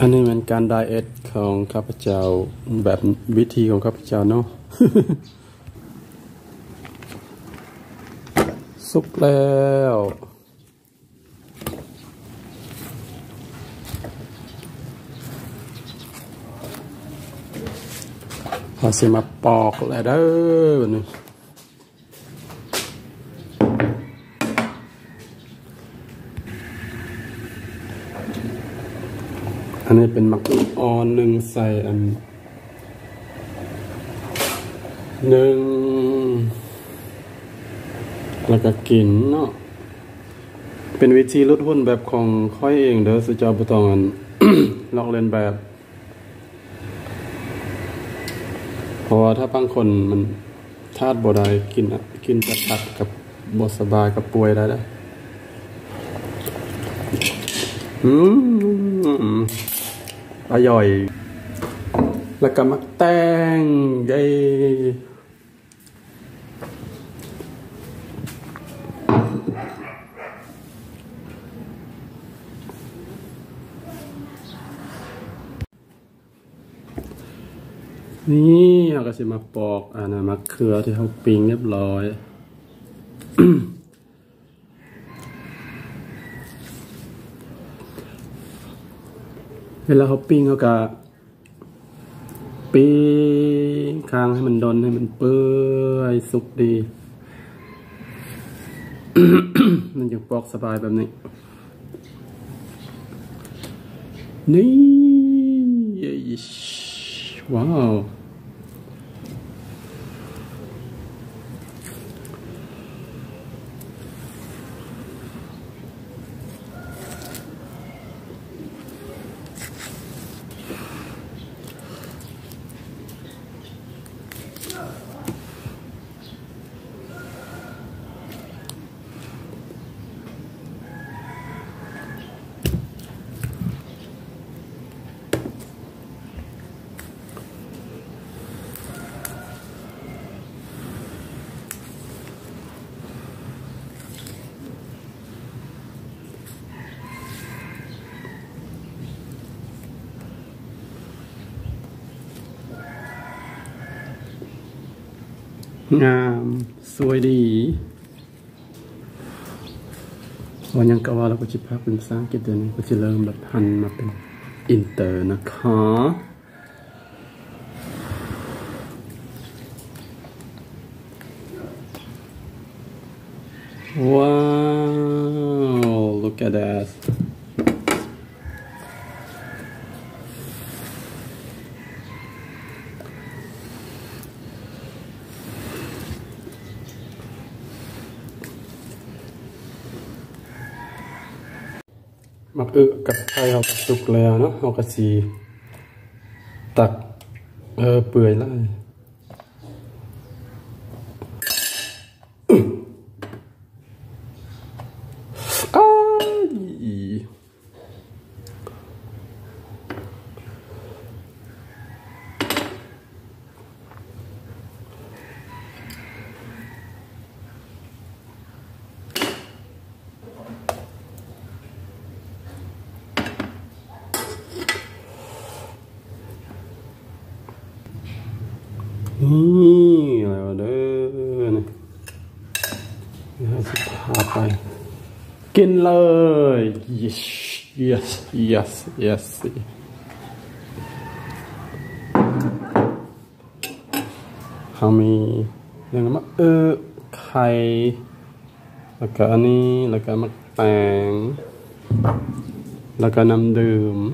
อันนี้เป็นการไดเอทของข้าพเจ้าแบบวิธีของข้าพเจ้าเนาะ สุกแล้วพอสิมาปอกแล้วเด้อนี่อันนี้เป็นมักอ่อนหนึ่งใส่อันหนึ่งแล้วก็กินเนาะเป็นวิธีลดหุ้นแบบของค่อยเองเด้อสุจาบุตองอัน ลอกเล่นแบบเพราะว่าถ้าบางคนมันธาตุบ่ได้กินจะตัดกับบ่สบายกับป่วยได้เด้ออร่อยแล้วก็มักแตงใหญ่นี่เราก็จะมาปอกมะเขือที่เขาปิ้งเรียบร้อย เวลาเขาปิ้งเขาก็ปิ้งค้างให้มันดนให้มันเปื่อยสุกดี มันจะปอกสบายแบบนี้นี่ว้าวงามสวยดีวันยังกว่าเราก็จะพักเป็นภาษาอังกฤษเดี๋ยวนี้ก็จะเริ่มแบบหันมาเป็นอินเตอร์นะคะว้าว look at thatมักกับไข่เขาก็สุกแล้วเนาะเขาก็สีตักเปื่อยแล้วนี่แล้วเด้อนี่จะพาไปกินเลย yes yes yes yes เขามีอย่างมะไข่แล้วก็อันนี้แล้วก็มะแตงแล้วก็น้ำดื่ม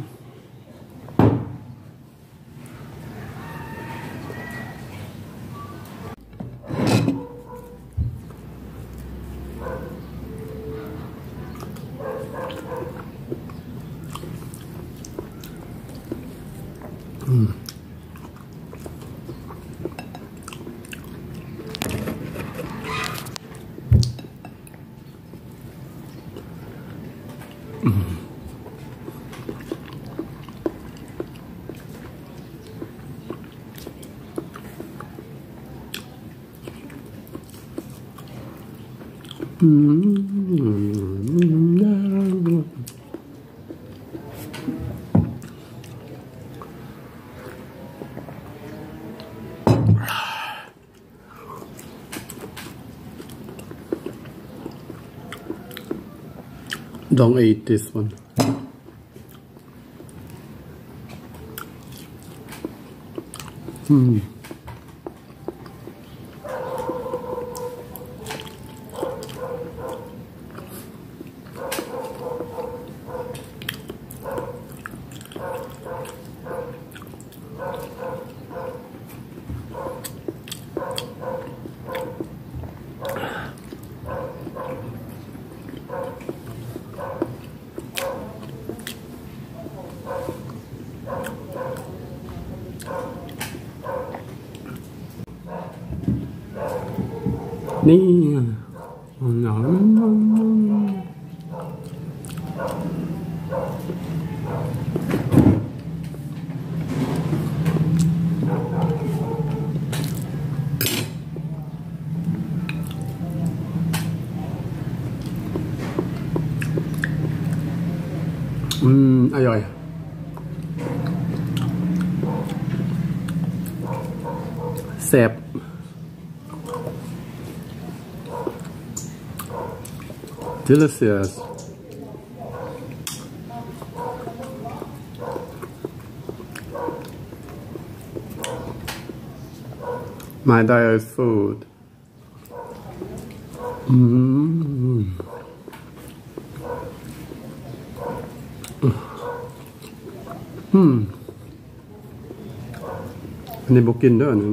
Don't eat this one. Nè, nhỏ lắm. Ai rồi. Xẹp. Delicious. My diet food. Anh đi bộ kinh đó nữa.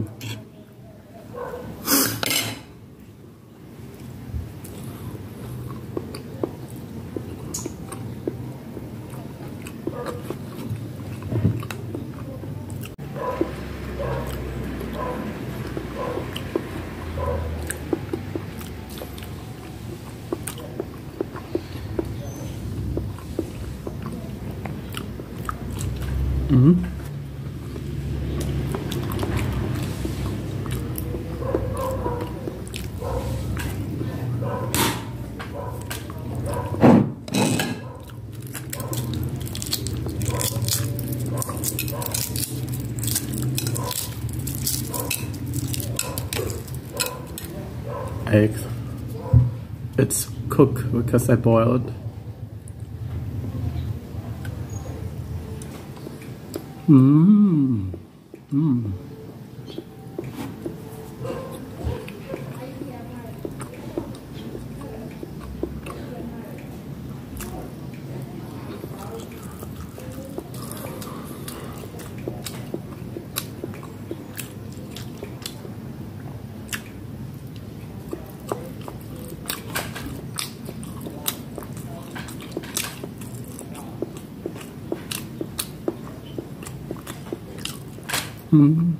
Eggs. It's cooked because I boiled. Mm-hmm.